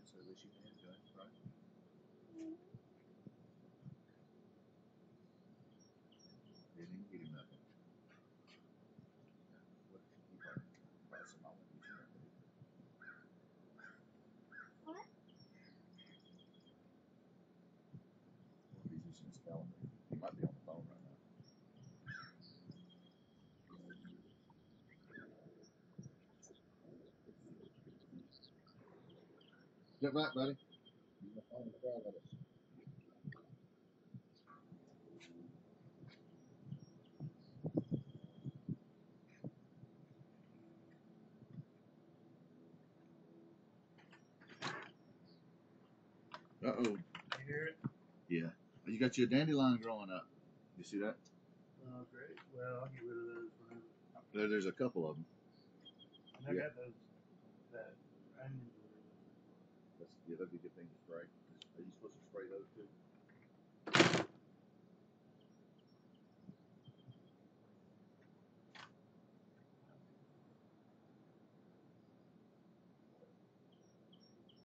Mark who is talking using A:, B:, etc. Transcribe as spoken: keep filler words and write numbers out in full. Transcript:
A: so at least you can enjoy it, right? They didn't get him nothing. What if you keep on passing on with you?
B: What?
A: Well, he's using his calendar. He might be on the phone right now. Get back, buddy. He's on the phone with us. Uh oh.
C: You hear it?
A: Yeah. You got your dandelion growing up. You see that?
C: Oh, great. Well, I'll get rid of those whenever.
A: There, there's a couple of them.
C: And I
A: Yeah.
C: got those, that onions.
A: That's, yeah, that'd be a good thing to spray. Are you supposed to spray those too?